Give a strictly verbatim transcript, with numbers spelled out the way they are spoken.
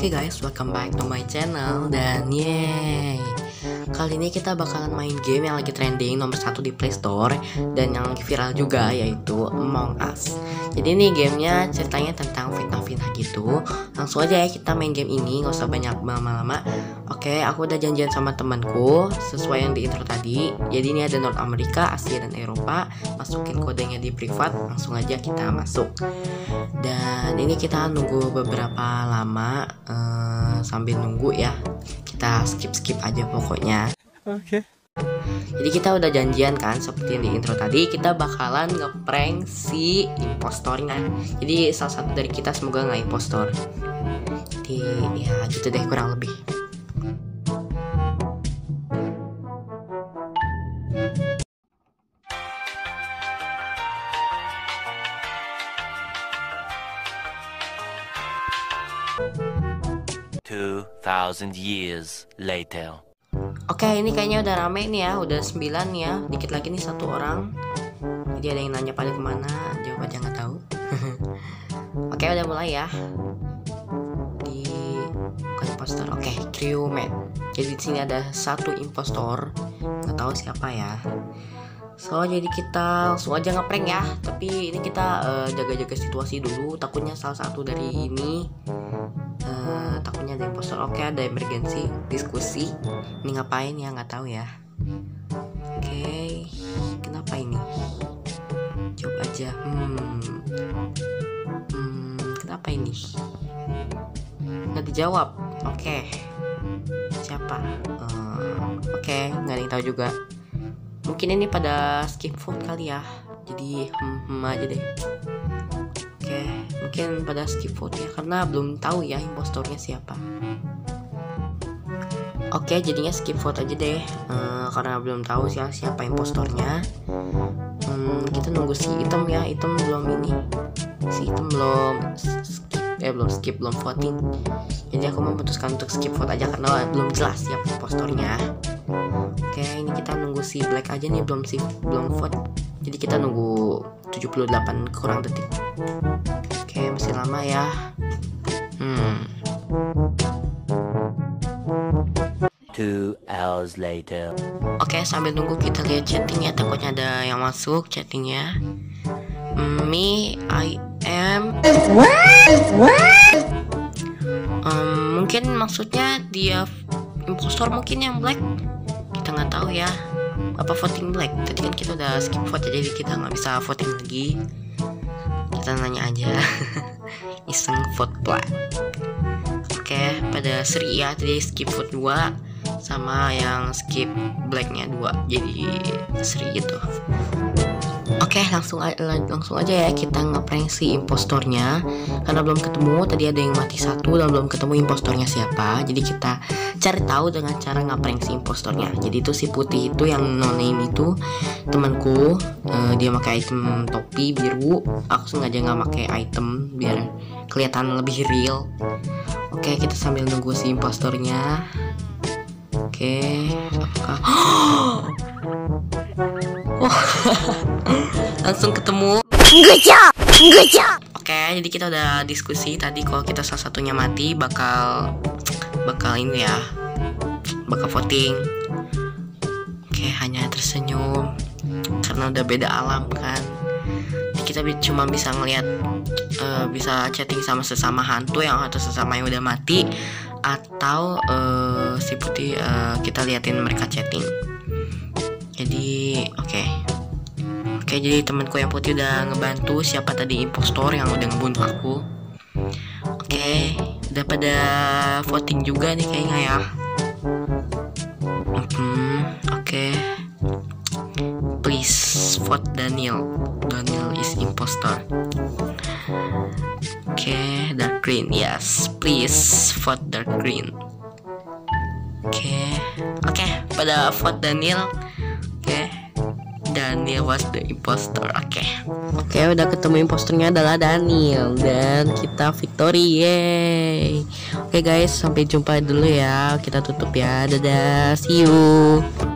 Oke guys, welcome back to my channel. Dan yeay, kali ini kita bakalan main game yang lagi trending nomor satu di Play Store dan yang lagi viral juga, yaitu Among Us. Jadi ini gamenya ceritanya tentang fitnah-fitnah gitu. Langsung aja ya kita main game ini, nggak usah banyak lama-lama. Oke, aku udah janjian sama temanku sesuai yang di intro tadi. Jadi ini ada North Amerika, Asia, dan Eropa. Masukin kodenya di privat, langsung aja kita masuk. Dan ini kita nunggu beberapa lama, uh, sambil nunggu ya kita skip-skip aja pokoknya. Oke. Okay. Jadi kita udah janjian kan, seperti yang di intro tadi, kita bakalan ngeprank si impostornya. Jadi salah satu dari kita semoga nggak impostor. Jadi ya gitu deh kurang lebih. Two thousand years later. Oke, ini kayaknya udah rame nih ya, udah sembilan ya, dikit lagi nih satu orang. Jadi ada yang nanya pada kemana, jawab aja nggak tahu. Oke, udah mulai ya. Di bukan impostor, oke, crewmate. Jadi di sini ada satu impostor, nggak tahu siapa ya. So jadi kita langsung aja ngeprank ya. Tapi ini kita uh, jaga-jaga situasi dulu. Takutnya salah satu dari ini uh, takutnya ada impostor. Oke, ada emergency diskusi. Ini ngapain ya? Nggak tahu ya. Oke, kenapa ini? Coba aja. Hmm, hmm kenapa ini? Nggak dijawab. Oke, siapa? Uh, Oke, nggak ada yang tahu juga. Mungkin ini pada skip vote kali ya. Jadi hmm, hmm aja deh. Oke, mungkin pada skip vote ya, karena belum tahu ya impostornya siapa. Oke, jadinya skip vote aja deh, uh, karena belum tahu sih siapa impostornya. Hmm, kita nunggu si item ya. Item belum ini. Si item belum skip, eh belum skip, belum voting. Jadi aku memutuskan untuk skip vote aja karena belum jelas siapa impostornya. Oke, ini kita nunggu si Black aja nih, belum si belum vote. Jadi kita nunggu tujuh puluh delapan kurang detik. Oke, masih lama ya. Hmm. Two hours later. Oke, sambil nunggu kita lihat chattingnya, takutnya ada yang masuk chattingnya. Me, I am. Um, mungkin maksudnya dia impostor, mungkin yang Black. Kita nggak tahu ya. Apa voting Black? Tadi kan kita udah skip vote, jadi kita nggak bisa voting lagi. Kita nanya aja. Iseng vote Black. Oke, pada Sri ya, tadi skip vote dua, sama yang skip Blacknya dua, jadi Sri gitu. Oke, langsung langsung aja ya kita ngeprank si impostornya. Karena belum ketemu, tadi ada yang mati satu dan belum ketemu impostornya siapa. Jadi kita cari tahu dengan cara ngeprank si impostornya. Jadi itu si putih itu yang no name itu temanku, uh, dia pakai item topi biru. Aku sengaja nggak pakai item biar kelihatan lebih real. Oke, kita sambil nunggu si impostornya. Oke, apakah wah, langsung ketemu. Oke, jadi kita udah diskusi tadi, kalau kita salah satunya mati bakal bakal ini ya, bakal voting. Oke, hanya tersenyum karena udah beda alam kan. Jadi kita cuma bisa ngelihat, uh, bisa chatting sama sesama hantu yang atau sesama yang udah mati, atau uh, si putih uh, kita liatin mereka chatting. Jadi oke okay. Oke okay, jadi temanku yang putih udah ngebantu siapa tadi impostor yang udah ngebunuh aku. Oke, okay, udah pada voting juga nih kayaknya ya. Hmm, oke okay. Please vote Daniel. Daniel is impostor. Oke, okay, dark green. Yes, please vote dark green. Oke, okay. Oke, okay, pada vote Daniel. Oke, okay. Daniel was the impostor. Oke, okay. Oke, okay, udah ketemu impostornya adalah Daniel dan kita victory, yay. Oke okay guys, sampai jumpa dulu ya. Kita tutup ya. Dadah, see you.